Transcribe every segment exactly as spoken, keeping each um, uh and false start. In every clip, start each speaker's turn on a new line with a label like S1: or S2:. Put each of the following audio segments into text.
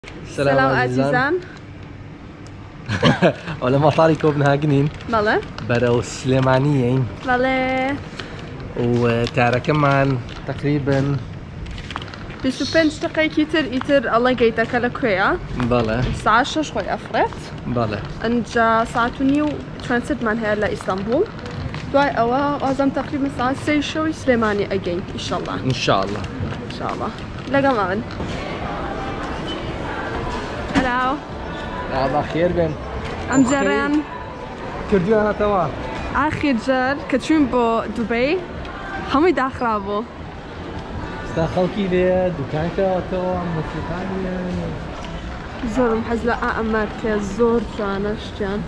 S1: السلام عزیزان.
S2: ولا مطاري كوبنهاجنين.
S1: بله.
S2: برو سليمانيين.
S1: بله.
S2: وتعرف كمان تقريبا
S1: بیست و پنج دقیقه تر ایتر الله جیتا کلا کویا.
S2: بله.
S1: الساعة شش خوي أفرت.
S2: بله.
S1: أنجا ساعة نيو ترانسيت من هي لإسطنبول. دواي أوا أزم تقريبا ساعة سي شوي سليماني أجين إن شاء الله.
S2: إن شاء الله.
S1: إن شاء الله. لقى معن. هلاو.
S2: أبا خير بن.
S1: أم جران.
S2: كردي أنا تمام.
S1: آخر جر كتشون بو دبي. هم يدخرابو.
S2: استخل كذا دكان كاتو موسيقى
S1: زور محزلة أمريكا زور جانا شجان.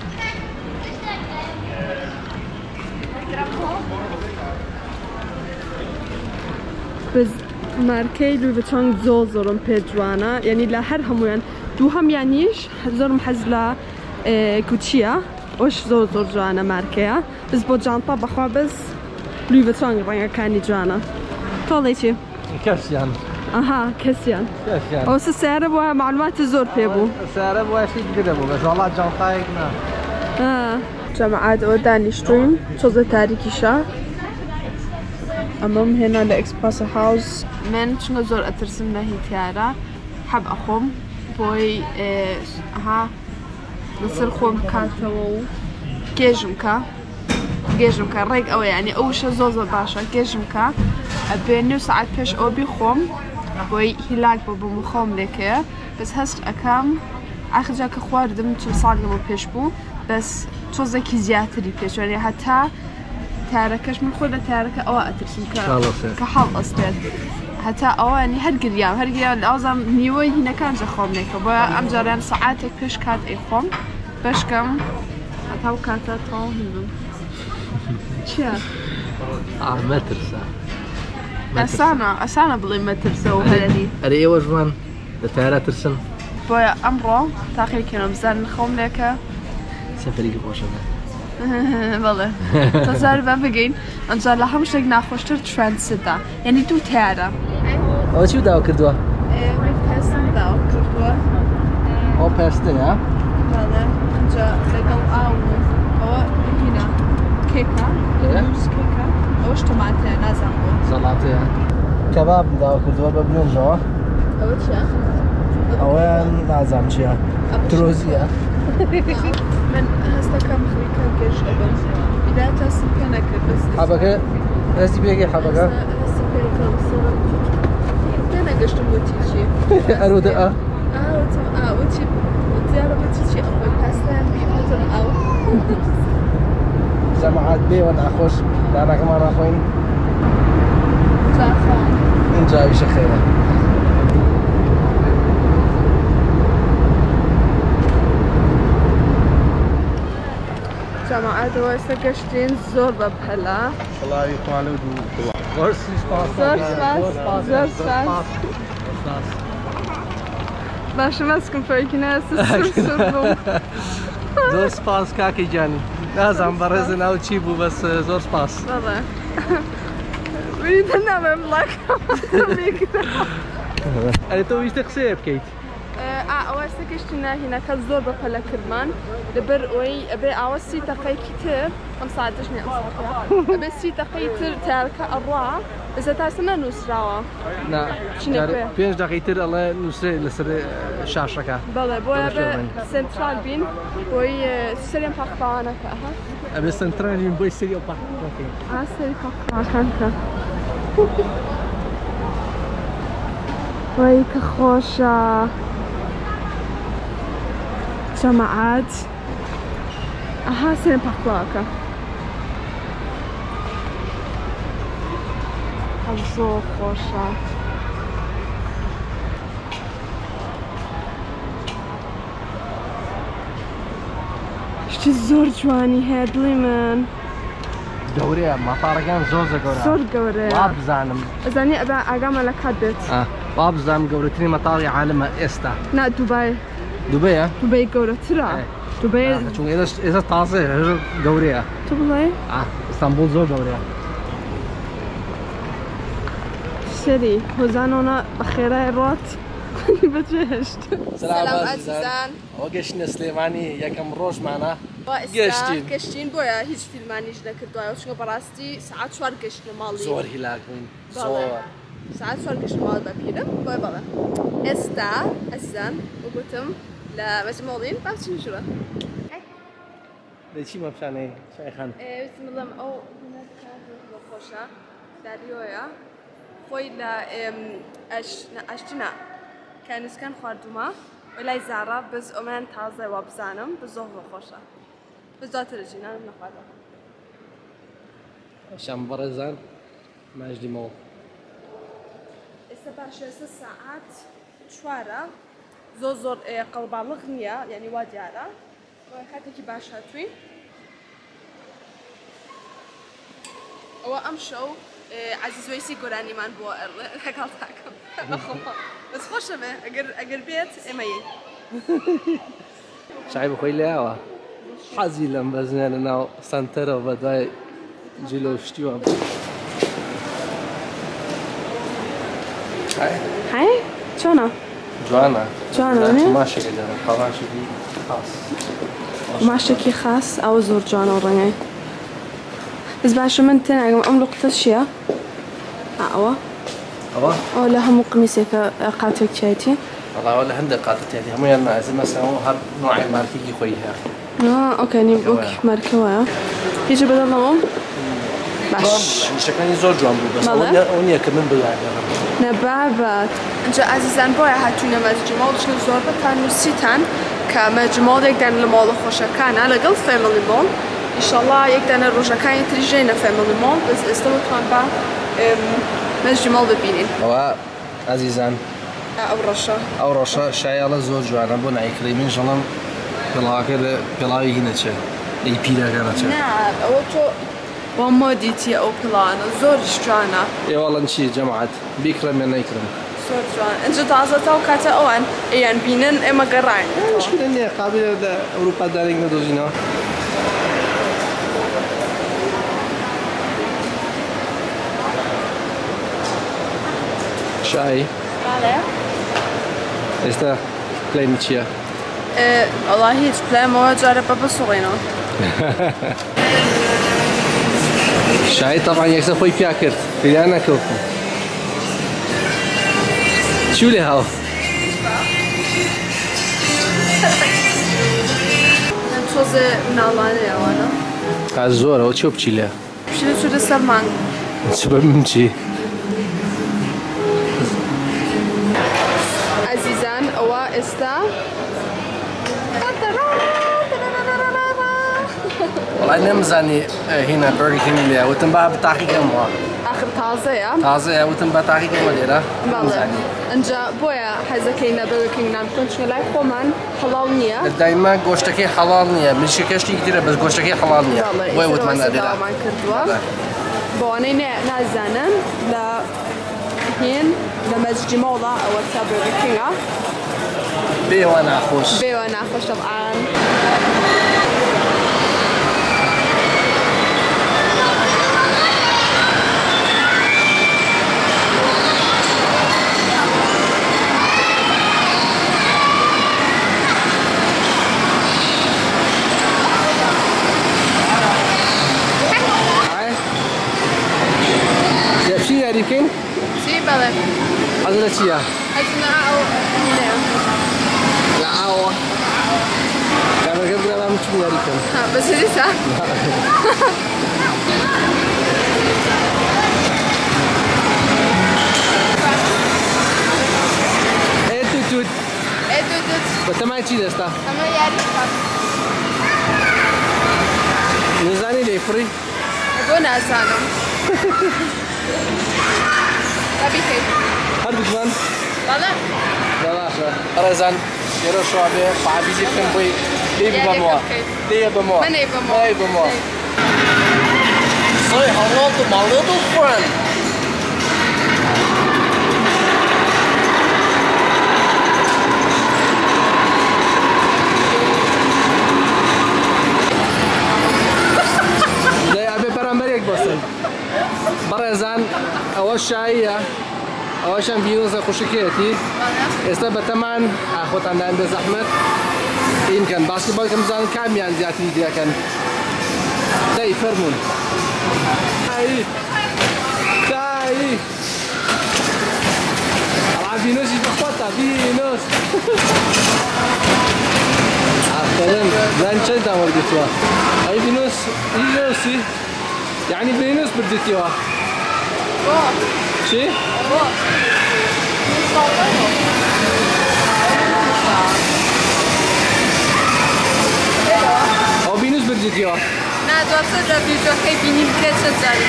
S1: بس ماركي لوي فيتون زور زورم بيجوانا يعني لهر همويان دو هم يعنيش زور محزلة كوتشيا وش زور زور جوانا ماركيا بس بو جانطة بخوا بس لوي فيتون رانيا كاني جوانا. طالي شي؟
S2: كاسيان.
S1: اها كاسيان.
S2: كاسيان.
S1: او السعر بو معلومات زور بيبو.
S2: السعر بو شيء كده بو بس والله جانطايك نا.
S1: اه جماعات وداني ستريم شوزة تاريخي شا. امام هنا لاكسباس هاوس. من شنو زور اترسم هي تيارا حب اخوم بوي اه ها نصير خوم كاتو كيجمكا كيجمكا ريق او يعني او شا زوزة باشا كيجمكا بينو ساعات بيش او بيخوم بوي هلاك بابو مخوم لكه بس هست اكام اخر جاك خوار دم تو صاغمو بيش بو بس توزا كي زياتري بيش يعني حتى تاركش من خود تارك او اترسم ك كحال اصلا حتى او يعني هالقريام هالقريام الازم نيوي هنا كان جخوم لكه بوي ام جاران ساعاتك بيش كات ايخوم باش كم حتى وكاتا طون هندو تشيا
S2: اه مترسا
S1: أسانا أسانا بلي ما ترسو هلني.
S2: أري وجوان لتارا ترسم.
S1: بويا أمره تاخير كنا مزان خوم لك.
S2: سفري بوشة.
S1: بالله. تزار بابجين أنزل لهم شيء ناخوشتر ترانسيتا يعني تو تارا.
S2: أو شو داو كردوا؟
S1: إيه ويفتحسن داو كردوا.
S2: أو باستن ها؟
S1: بالله. أنجا لقوا أو أو هنا كيكة. موس كيكة. أوش طماطة نازمو.
S2: زلاتة كباب داو كردوا ببنون جوا.
S1: أوش يا؟
S2: أوين نازم شيا. تروزيا.
S1: من هستا كم خليكا كيش أبن. إذا تاسم كنا كبس.
S2: حبكة. هسي بيجي حبكة.
S1: هسي بيجي صار. كنا قشت موتيشي.
S2: أرود أه.
S1: آه وتم آه وتشي زيارة موتيشي أول هستا بيفتن أو.
S2: جماعات بي وانا أخوش. أنا كمان أخوين.
S1: جافان.
S2: إن جاي شخيرة.
S1: جماعات واسه قشتين زور ببهلا.
S2: الله يطول ودو. زور سپاس.
S1: زور سپاس. زور سپاس. باشه مسکن فایکینه است سر سر بوم.
S2: زور سپاس کاکی جانی. نازم برز ناو چی بو بس زور سپاس.
S1: والله. وين تنام ملاك.
S2: أنا تو إيش تقصي بكيت؟
S1: آه أواسك إشتنا هنا كزور بفلا كرمان لبر وي أبي أواسي تقي كتير هم صادشني أصلاً أبي سي تقي كتير تارك أروع إذا تاسنا نسراوا.
S2: نا.
S1: شنو
S2: بينج دقيقة الله نسرة لسر شاشركا.
S1: بالله بوي أبي سنترال بين بوي سريم حقبانا كأها.
S2: أبي سنترال بين بوي سريم حقبانا.
S1: آه سريم حقبانا. وي كخوشة. جماعات اها سرم پخلاکه زور خوشه شتی زور جوانی هی دلی من
S2: گوریه مطارگان زور زگوره
S1: زور گوره
S2: باب زانم
S1: زانی ابا اقام على كدت
S2: اه باب زانم گورترین مطاری عالم استا
S1: نا دبي
S2: دبي ها
S1: دبي گوره ترا دبي
S2: چون اذا اذا تازه گوریه
S1: دبي
S2: اه اسطنبول زور گوریه
S1: شری هزانونا بخیره رات بجهشت.
S2: سلام عزیزان. ئەوە گەشتینە سلێمانی یەکەم ڕۆژمانە
S1: گەشتین گەشتین بۆیە هیچ فیلمانیش نەکردووە چونکە بەڕاستی سعات چوار گەشتنە ماڵی
S2: زۆر هیلاک بووین زۆر
S1: سعات چوار گەشتنە ماڵ بە پیرم بۆی بەڵێ ئێستا عەزیزان وگوتم لە مەجموعڵین باشین ژوە
S2: دەچی مەپشانەی شایخان
S1: وتم بڵێم ئەو خۆشە داریۆیە خۆی لە ئەشتنا کانسکان خواردومە وەلای زارا بز ئەومان تازە وا بزانم بە زۆر خۆشە بزاترەجینانم نەخواتە
S2: شام بەڕێزان ماژدیمەوە
S1: ئێستا باشە ئێستا ساعات چوارە زۆر زۆر قەڵباڵغ نییە یعنی وا دیارە کاتێکی باش هاتووین ئەوە ئەم شەو عەزیزوەیسی گۆرانیمان بۆ لەگەڵ تاکەم بەس خۆشەمێ ئەگەر بێت ئێمەیە
S2: شای بخۆی لایەوە حەزی لەم بەزنێنە ناو سەنتەرەوە بە دوای جلۆ شتیوە
S1: هاي چۆنە؟
S2: جوانە
S1: جوانە
S2: ماشێکە دەڕێ قەڵاشێکی خاص
S1: ماشێکی خاص ئەوە زۆر جوانە و ڕەنگای بس باشە من تێناگەم ئەم لوقتە چییە؟ ئەوە؟
S2: ئەوە؟
S1: ئەو لە هەموو قمیسێکە قاتێک چایەتی؟
S2: وەڵاوە لە هەندێک قاتێتی هەموویان نازم مەسەڵەن هەر نوعی مارکێکی خۆی هەیە
S1: ئۆکەنی وەک مارکەوەیە هیچ بەدڵەوە؟ باش
S2: شەکانی زۆر جوان بوو بەس ئەو نییە کە من بڵایەوە
S1: نەبابەت اینجا عەزیزان بۆیە هاتوونە مەجموڵ چون زۆر بەتان نووسیتان کە مەجموڵێکدان لە ماڵە خۆشەکانە لەگەڵ فەمیلی مۆڵ ئینشەڵڵا یەکدانە ڕۆژەکانی تریژێنە فەمیلی مۆڵ بەس ئێستا بتوان بە مەجموڵ ببینین
S2: ئەوە عەزیزان
S1: ئەو ڕەشە
S2: ئەو ڕەشە شایەڵە زۆر جوانە بۆ نایکڕی من ژەڵم پێڵاوەکە لە پێڵاوێکی نەچێت ئەی پیرەکە نەچێت
S1: ئەوە تۆ بۆ مۆدیتیە ئەو پڵانە زۆریش جوانە
S2: ئێوەڵەن چی جەماعەت بیکڕم یان نەیکڕم
S1: زۆر جوان ئەنجا تازەتەوە کاتە ئەوان ئەیان بینن ئێمە گەڕاین
S2: مشکلە نییە قابلە لە ئەوروپا دارێک نەدۆزینەوە شای ئێستا پلەی چییە؟
S1: وەڵا هیچ پلەمەوە جارە بە بسوڵێنەوە
S2: شای طبعا یەکسەر خۆی پیا کرد پێیان نەکەوتم چی لێ هاو؟
S1: تۆزێ مناڵانەیە ئەوانە
S2: قاز زۆرەوە چۆ بچی لێ؟
S1: پشتە چوودە سەر مانگ
S2: چ بە من چی؟
S1: عەزیزان ئەوە ئێستا
S2: وڵای نەمزانی هینە بەرگەکینی لێ وتم با بتاقیکەمەوە
S1: آخر تازەیە؟
S2: تازەیە وتم بە تاقیکەمە لێرە
S1: بەڵێ ئەنجا بۆیە حەزەکەی نە بەرگەکینگنان بکەن چونکە لای خۆمان حەڵاڵ نییە
S2: دایما گۆشتەکەی حەڵاڵ نییە مشی کەشتێکی ترە بەس گۆشتەکەی حەڵاڵ نییە بۆی وتمان لێرە
S1: کردووە بۆوانەی نازانن لە هێن لە مەسجدی مۆڵە ئەوە تا بەرگەکینگە
S2: بێوە ناخۆش
S1: بێوە ناخۆش طبعاً
S2: بکەین؟
S1: چی بەڵێ
S2: حەز لە چییە؟
S1: حەز لە ئاو
S2: لە ئاوە کارەکە برام چ یاری بکەم
S1: بەسەریسا؟
S2: ئێ توت توت
S1: ئێ توت توت
S2: بە تەمای چی دەستا؟
S1: ئەمە یاری بکەم
S2: نزانی لێی فڕی؟
S1: بۆ نازانم بەبیکەیت
S2: هەردووکمان؟
S1: بەڵێ
S2: بەڵاشە ڕێزان ئێرە شوا بێ خواحافیزی بکەم بۆی لێ ببەمەوە لێ ببەمەوە
S1: من
S2: بەمەوە لێ ببەمەوە Say hello to my little friend بەرامبەرێک بەسن بەڕێزان ئەوە شاییە ئەوەشان ڤینۆسە خوشکێتی ئێستا بەتەمان خۆتاندان بە زەحمەت ئینکەن باسی بەڵکەم بزانن کامیان زیاتری دیەکەن دەی فەرمونون کایی کایی ئەڵا ڤینۆسی بەخۆتە ڤینۆس ئافرین زان چەندان وەرگرتووە ئەی ڤینۆس ڤینۆسی یعنی ڤینۆس بردیتیوە چی؟ ئەو ڤینۆس بردیتیوە
S1: نا دواتر لە ڤیدیۆکەی بینیم کرێت چەند جاری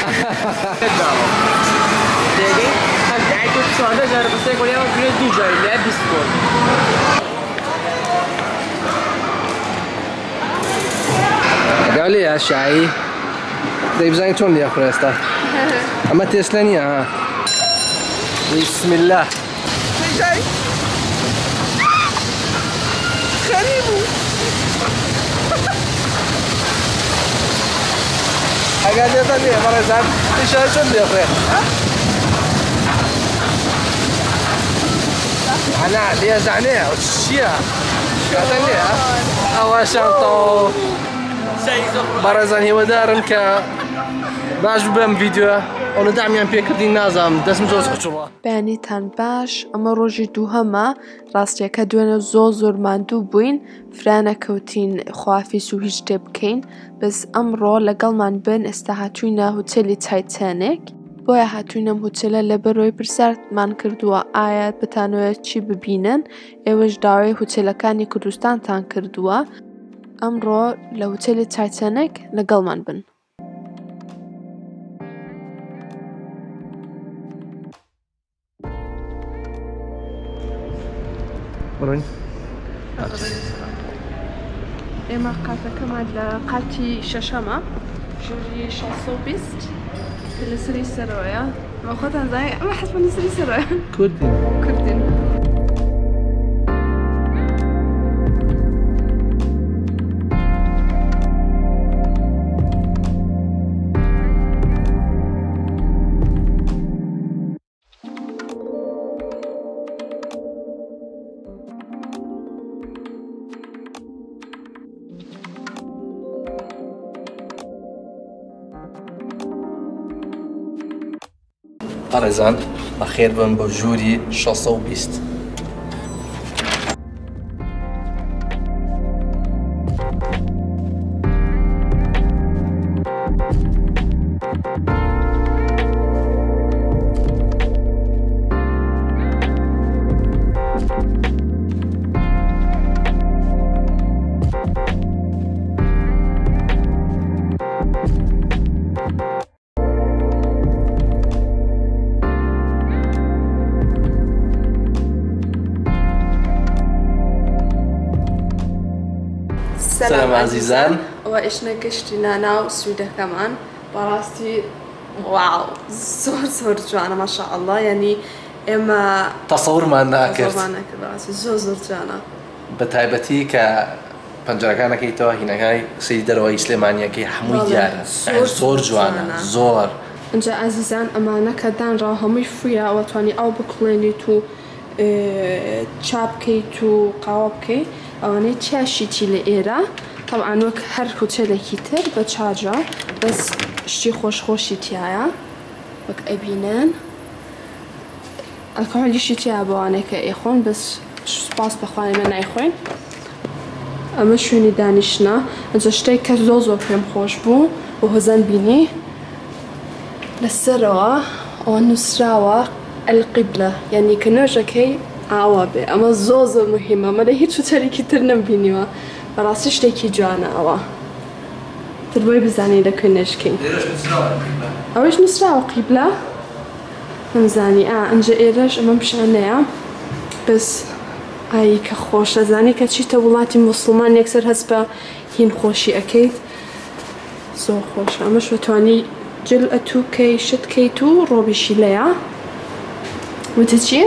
S3: دێگەی هەندای تۆ چوارده جار بەسەر گۆڵیەوە گرێت دوو جاری لە بیست گۆڵ
S2: قال يا شاي طيب زين شلون يا اخوي استا اما تسلني ها بسم الله جاي خريبو اقعد يطلع مره زين ايش شلون يا اخوي انا ليه زعنيه وشيا قاعد لي ها شنطه بارزان هیوادارن کە باش بم ڤیدیۆ ئەوە دامیان پێکردین نازانم دەستم زۆر قوچووە
S1: بەیانیتان باش ئەمە ڕۆژی دووهەمە ڕاستیەکە دوێنێ زۆر زۆر ماندوو بووین فرانە کەوتین خوافیس و هیچ شتێ بکەین بەس ئەمڕۆ لەگەڵمان بن ئێستا هاتووینە هوتێلی تایتانیک بۆیە هاتووینەم هوتێلە لەبەرەوەی پرسیارتمان کردووە ئایا بتانەوێت چی ببینن ئێوەش داوای هوتێلەکانی کوردستانتان کردووە ئەمڕۆ لە هوتێلی تایتانیک لەگەڵمان بن. ئێمە قاتەکەمان لە قاتی شەشەمە ژووری شەسە و بیست لە سری سەرەوەیە ئەمە خۆتان زانای ئەمە حەتمەن لە سری سەرەوەیە
S2: کوردین
S1: کوردین
S2: ئارێزان بەخێر بن بۆ ژووری شەسە و بیست سلام عزیزان
S1: ئەوە ئێشنە گەشتینە ناو سویدەکەمان بەڕاستی واو زۆر زۆر جوانە ماشاءالله یعنی ئێمە
S2: تەسەورمان ناکرد
S1: زۆر زۆر جوانە
S2: بە تایبەتی کە پەنجەرەکانەکەیتەوە هینەکەی سەیری دەرەوەی سلێمانیەکەی هەمووی دیارە زۆر جوانە زۆر
S1: ئەنجا ئازیزان ئەمانە کە دانڕاو هەمووی فریە ئەوە توانی ئەو بکڵێنیت و چاپ بکەیت و قاوە بکەیت ئەوانەی چیاشیتی لە ئێرە طبعاً وەک هەر هوتێلێکی تر بە چاجە بەس شتی خۆشخۆشی تایە وەک ئەبینن ئەلکۆهۆلیشی تیا بەوانەیە کە ئێخۆن بەس سوپاس بەخوانێ مە نایخۆین ئەمە شوێنی دانیشتنە ئەنجا شتێک کە زۆر زۆر پێم خۆش بوو بۆ هۆزەن بینی لەسەرەوە ئەوە نووسراوە ئەلقیبلە یعنی کە نوێژەکەی ئاوا بێ ئەمە زۆر زۆر مهمە ئەمە لە هیچ هوتێلێکی تر نەمبینیوە بەڕاستی شتێکی جوانە ئەوە تر بۆی بزانی لەکوێ نوێژکەین ئەوەش نووسراوە قیبلە نەمزانی ئا ئەنجا ئێرەش ئەمەم شانەیە بەس ئای کە خۆشە زانی کە چیتە وڵاتی موسڵمان یەکسەر هەست بە هین خۆشی ئەەکەیت زۆر خۆشە ئەمەش بەتوانی جل ئەتووکەی شتکەیت و ڕۆبیشی لەیە وتە چی؟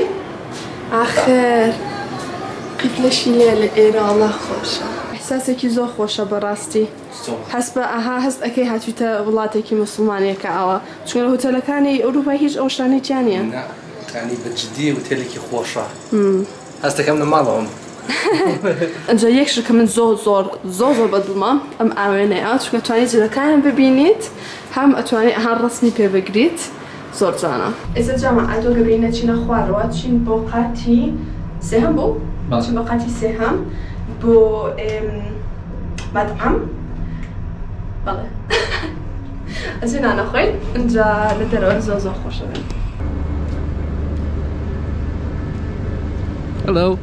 S1: آخر قیبلەشی لێ لە ئێرە ئەڵڵا خۆشە ئەحساسێکی زۆر خۆشە بەڕاستی هەست بە ئەها هەست ئەەکەی هاتوویتە وڵاتێکی موسڵمانیەکە ئەوە چونکە هوتێلەکانی ئەوروپای هیچ ئەو شتانەی تیان نیە
S2: يعني بجدي وتلكي خوشة هسه كم مالهم
S1: اینجا یک شرکت من زور زور زور زور بدلما ام آوینه ات شو توانی جدا کام ببینید هم اتوانی هر رسمی پی بگیرید زور جانا از جامعه ادو گبینه چین خوارو چین باقتی سهم بو چین باقتی سهم بو مطعم بله از این آن خوی اینجا نداره زور زور خوشه
S2: Hello.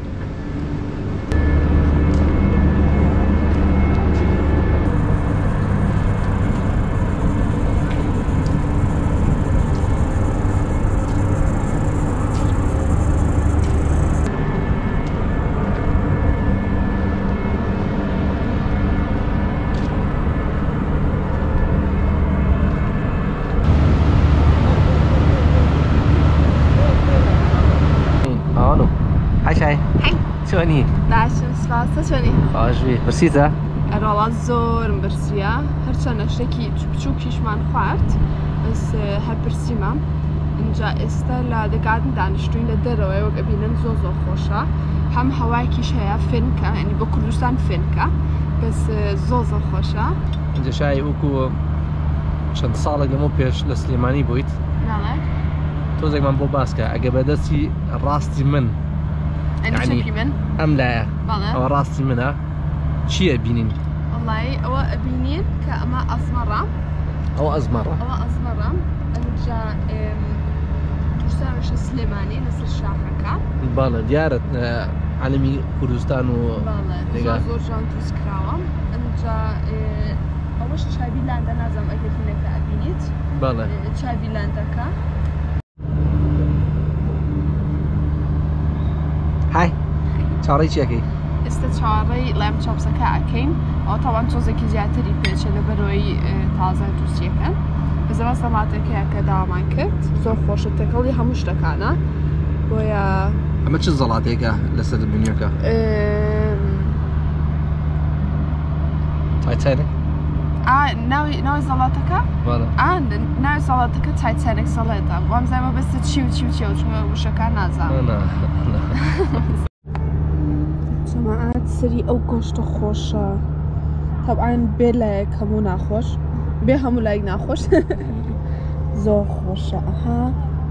S2: Hi. Hi. شلوني؟
S1: داشتم سپاس چونی؟
S2: خواهشی برسیده؟
S1: اروالا زورم برسیه هرچند اشتکی بچوکیش من خورد بس هر برسیمم اینجا استلا دقیقاً دانشجوین لدروی و قبیلن زو زو خوشه هم هوای کیش هیا فنکه یعنی با کردستان فنکه بس زو زو خوشه
S2: اینجا شای اوکو چند سال لمو پیش لسلیمانی بوید
S1: نه
S2: توزک من بو باسکه اگه بدستی راستی من
S1: يعني من؟
S2: أم لا؟
S1: بله
S2: أو راسي منها شيء بينين؟
S1: والله هو بينين كأما أسمرة
S2: أو أزمرة
S1: أو أسمرة أنجا مش سليماني نفس الشاحكة
S2: بله ديارة عالمي كردستان و
S1: بله زور زور جان تسكراوة أنجا أول شيء شاي بيلاندا نازم أكيد هناك أبينيت
S2: بله
S1: شاي بيلاندا كا
S2: هاي چاره چیه کی؟
S1: استچاره لام چاپس که اکیم و طبعا چیزی که زیادی پیچه لبروی تازه توصیه کن. بذار سلطه که که دامان کرد زور خوش تکلی همش دکانه. بایا.
S2: اما چه زلاطی که لسه دنیا که؟ تایتانیک.
S1: آه ناوی ناوی زلاطه که؟
S2: بله.
S1: آه ناوی زلاطه که تایتانیک زلاطه. وام زیما بس چیو چیو چیو چون مشکل نزدم.
S2: نه نه.
S1: جماعات سری او گوشت خوشه طبعا بله کمو نخوش به همو لایک نخوش زو خوشه اها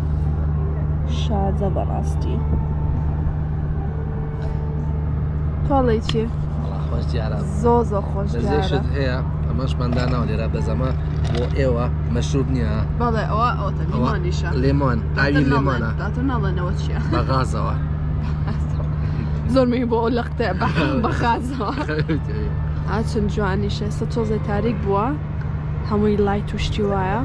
S1: شاده براستی طالی چی؟
S2: والله خوش دیارم
S1: زو زو خوش دیارم
S2: بزیشت هیا اماش من دانا و دیره بزما و ایوه مشروب نیا
S1: بله اوه اوه تا لیمانیشه
S2: لیمان عالی لیمانه
S1: داتو ناله نوت چیه
S2: بغازه
S1: زور می بو لقطه بخازه عشان جوانیشه ستوزه تاریک بوا هموی لایت توشتی وایا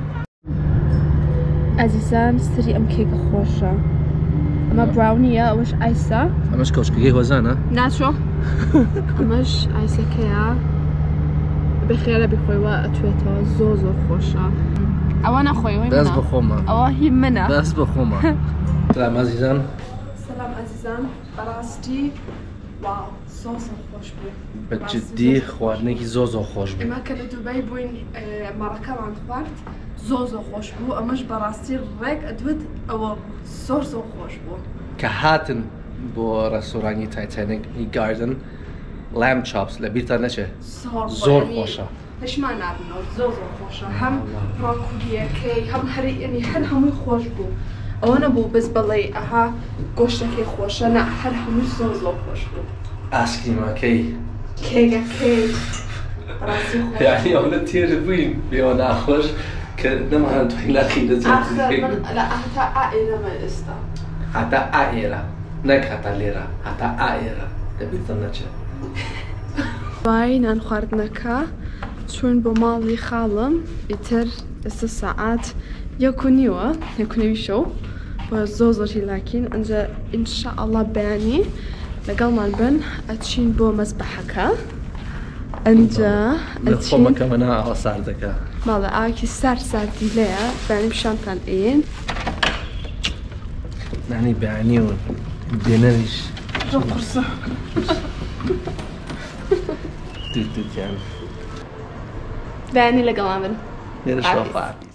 S1: عزیزان سری ام کیک خوشه اما براونیه اوش ایسا
S2: اماش کوشکی هوزانه
S1: نه شو اماش ایسا کیا بخیره بخوی و اتویتا زو زو خوشه اوانا خوی وی منه
S2: دست بخومه
S1: اوا هی منه
S2: دست بخومه سلام عزیزان
S1: سلام عزیزان براستی واو زو زو خوش بود
S2: بجدی خواردنێکی زۆ زۆ خۆش بوو.
S1: ئێمە کە لە دووبای بووین مەڕەکەمان خوارد زۆ زۆ خۆش بوو ئەمەش بەڕاستی ڕێک ئەدوێت ئەوە زۆر زۆر خۆش بوو.
S2: کە هاتن بۆ ڕێستۆرانی تایتانیکی گاردن لام چاپس لە بیرتان نەچێ زۆر خۆشە.
S1: هشمان نابنەوە زۆر زۆر خۆشە هەم ڕاکوریەکەی هەم هەری ئەنی هەر هەمووی خۆش بوو. ئەوە نەبوو بەس بەڵێ ئەها گۆشتەکەی خۆشە نە هەر هەمووی زۆر زۆر خۆش بوو.
S2: ئاسکریمەکەی
S1: کێکەکەی
S2: یعنی ئەوە تێر بووین بێەوە ناخۆش کە نەمانتوانی لاقی دەچێت
S1: لە هەتا ئائێرەمە ئێستا
S2: هەتا ئائێرە نەک هەتا لێرە هەتا ئائێرە لەبیرتان نەچێت.
S1: دوای نان خواردنەکە چوون بۆ ماڵی خاڵم ئیتر ئێستا سەعات یەک و نیوە یەک و نیوی شەو بۆ زۆر زۆری لاکین ئەنجا ئینشاءالله بەیانی لەگەڵمان بن ئەچین بۆ مەزبەحەکە ئەنجا ئەچین
S2: خۆمەکەمە ئەوە ساردەکە
S1: ماڵە ئاکی سەر ساردی لەیە بەیانی پیشانتان ئێن
S2: نانی بەیانی و دێنەریش
S1: زۆر قورسە
S2: دوو دووتیان
S1: بەیانی لەگەڵمان بن
S2: لێرە شۆفات